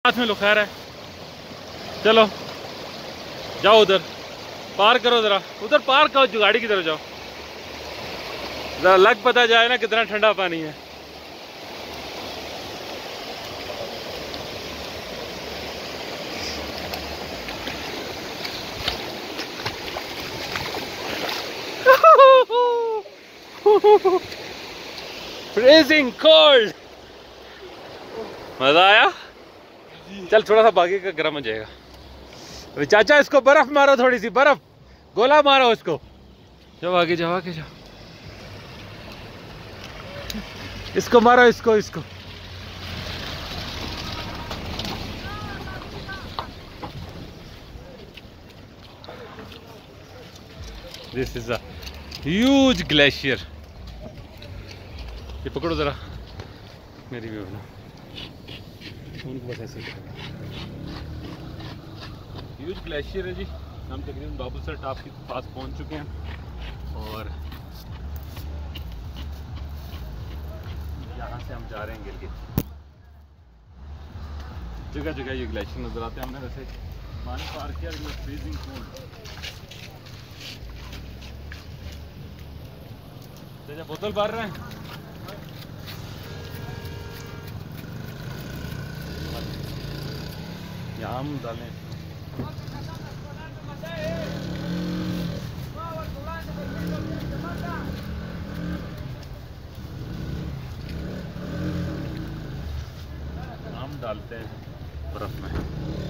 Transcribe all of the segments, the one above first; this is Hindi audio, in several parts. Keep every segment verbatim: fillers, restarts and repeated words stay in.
हाथ में लो, खैर है। चलो जाओ उधर पार करो, जरा उधर पार करो, जो गाड़ी की तरफ जाओ, जरा लग पता जाए ना कितना ठंडा पानी है। फ्रीजिंग कोल्ड, मजा आया। चल थोड़ा सा बाकी का गर्म हो जाएगा। चाचा इसको बर्फ मारो, थोड़ी सी बर्फ, गोला मारो उसको। जाओ आगे जाओ, आगे जाओ, इसको मारो, इसको इसको। This is a huge glacier. ये पकड़ो जरा, मेरी भी बना, उनको बस ऐसे ह्यूज ग्लेशियर है जी। हम तकरीबन बाबूसर टॉप के पास पहुंच चुके हैं और यहाँ से हम जा रहे हैं गिरगिट। जगह जगह ये ग्लेशियर नजर आते हैं। हमने वैसे पानी पार किया, फ्रीजिंग कोल्ड। तो बोतल भर रहे हैं, यहाँ हम डालें। हम डालते हैं बर्फ में।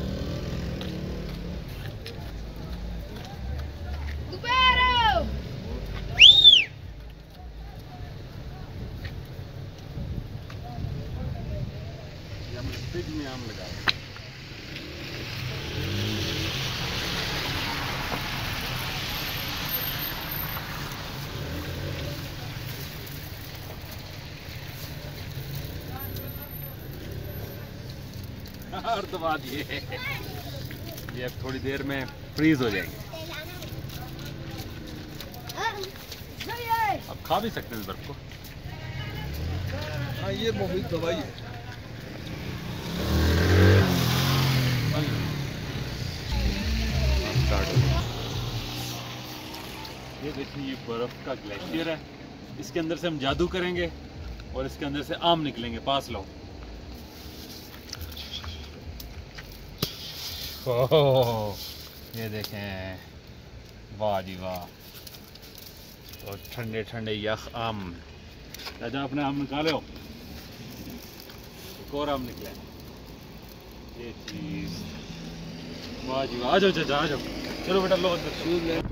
हम फ्रिज में आम लगा और दबा दिए। ये अब थोड़ी देर में फ्रीज हो जाएंगे। अब खा भी सकते हैं इस बर्फ को। हाँ ये मोहित दवाई है। ये देखिए, ये बर्फ का ग्लेशियर है। इसके अंदर से हम जादू करेंगे और इसके अंदर से आम निकलेंगे। पास लो। ओह, ये देखें, वाह जी वाह, और ठंडे ठंडे यख आम। चाचा अपने आम निकाले हो, एक और आम निकले। ये चीज, वाह जी वाह, आ जाओ चाचा, आ जाओ। चलो बेटा लो अंदर।